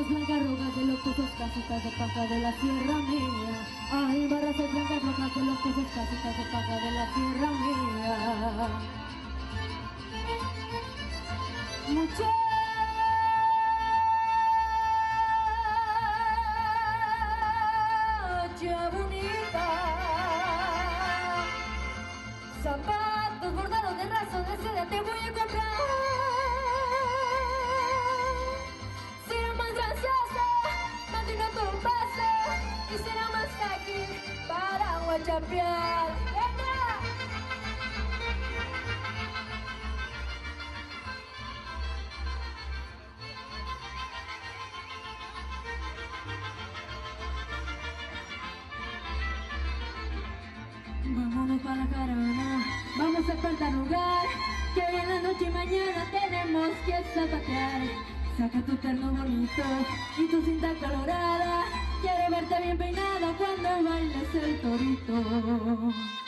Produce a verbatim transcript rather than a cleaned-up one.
barras blancas rojas de los pozos, casitas de paja de la sierra mía. Ay, barras blancas rojas de los pozos, casitas de paja de la sierra mía. Muchacha bonita, zapatos bordados de raso de seda te voy a comprar. Será más graciosa, mantiene tu paso y será más ágil para guachapear. Vámonos para la caravana, vamos a apartar lugar, que hoy en la noche y mañana tenemos que zapatear. Saca tu terno bonito y tu cinta colorada, quiero verte bien peinada cuando bailes el torito.